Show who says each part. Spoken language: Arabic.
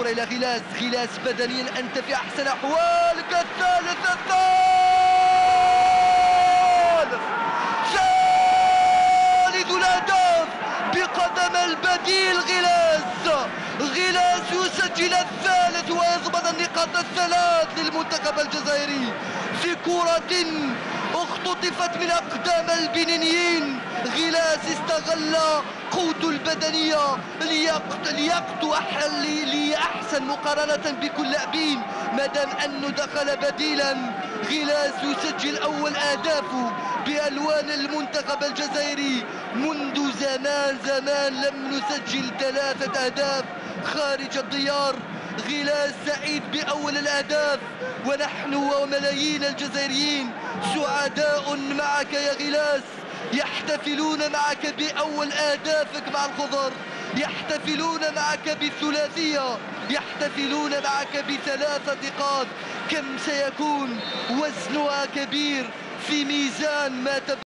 Speaker 1: الكرة إلى غلاس. غلاس بدنيا أنت في أحسن أحوالك. الثالث ثالث الأهداف بقدم البديل. غلاس يسجل الثالث ويضمن النقاط الثلاث للمنتخب الجزائري في كرة اختطفت من أقدام البنينيين. غلاس استغل قوته البدنية لياقته لأحسن مقارنة بكل لاعبين. مادام أنه دخل بديلا، غلاس يسجل أول أهدافه بألوان المنتخب الجزائري منذ زمان لم نسجل 3 أهداف خارج الديار. غلاس سعيد بأول الأهداف، ونحن وملايين الجزائريين سعداء معك يا غلاس. يحتفلون معك بأول أهدافك مع الخضر، يحتفلون معك بالثلاثية، يحتفلون معك ب3 نقاط. كم سيكون وزنها كبير في ميزان ما